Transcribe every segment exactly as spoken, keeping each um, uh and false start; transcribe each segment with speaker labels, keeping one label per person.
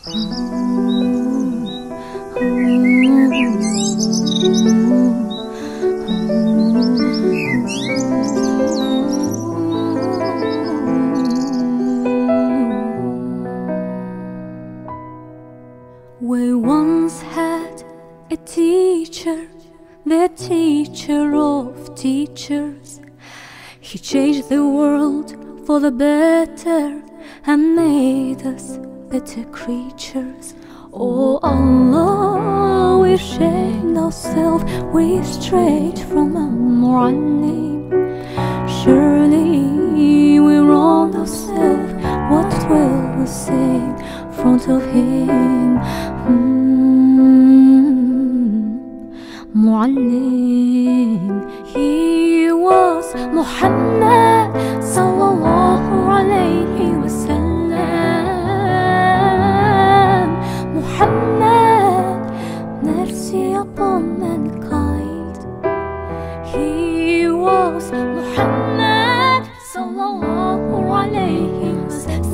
Speaker 1: We once had a teacher, the teacher of teachers. He changed the world for the better and made us better creatures. Oh Allah, we shamed ourselves, we strayed from our Mu'allim. Surely we wronged ourselves, what will we say in front of him? mm, Mu'allim. He was Muhammad sallallahu alayhi wa sallam. Muhammad, mercy upon mankind. He was Muhammad sallallahu alayhi wa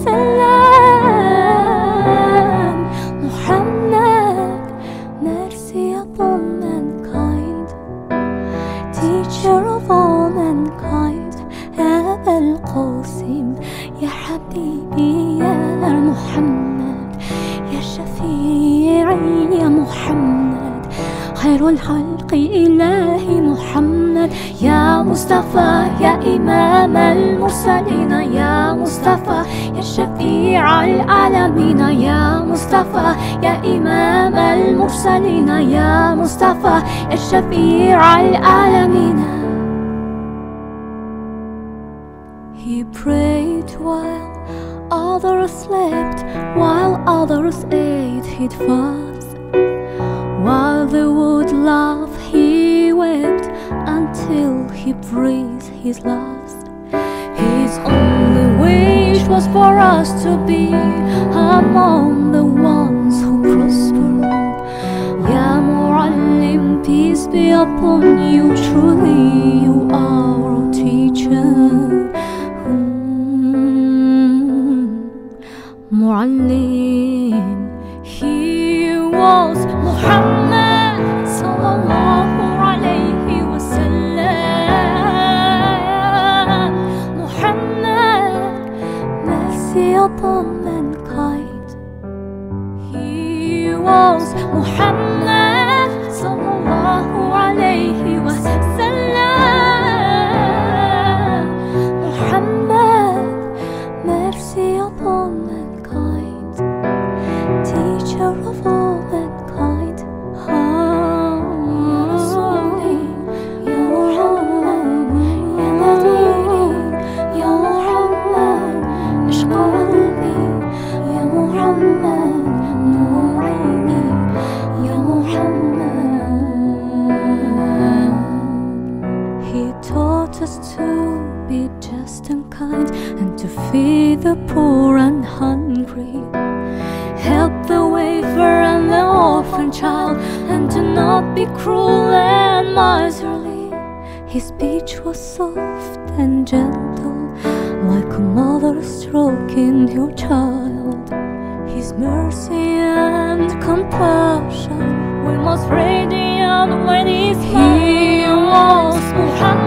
Speaker 1: sallam. Muhammad, mercy upon mankind. Teacher of all mankind, Aba al-Qasim, Ya Habibi, Ya Muhammad, Ya Shafi'i, Ya Muhammad, Khairul Khalqi Ilahi Muhammad, Ya Mustafa, Ya Imam al-Mursalina, Ya Mustafa, Ya Shafi'i al-Alamina, Ya Mustafa, Ya Imam al-Mursalina, Ya Mustafa, Ya Shafi'i al-Alamina. He prayed while others slept, while others ate, he'd fast. While they would laugh, he wept until he breathed his last. His only wish was for us to be among the ones who prosper. Ya Mu'allim, peace be upon you, truly you are our teacher. Mu'allim, he was Muhammad sallallahu alayhi wa sallam. Muhammad, mercy upon mankind. He was Muhammad sallallahu alayhi wa sallam. Muhammad, mercy upon mankind. Teacher of all mankind. Ya Rasuli, Ya Muhammad, Ya Nadiri, Ya Muhammad, Ishq qalbi, Ya Muhammad, Nur ayni, Ya Muhammad. He taught us to be just and kind, and to feed the poor and hungry, help the wafer and the orphan child, and to not be cruel and miserly. His speech was soft and gentle, like a mother stroking your child. His mercy and compassion were most radiant when he smiled. He was Muhammad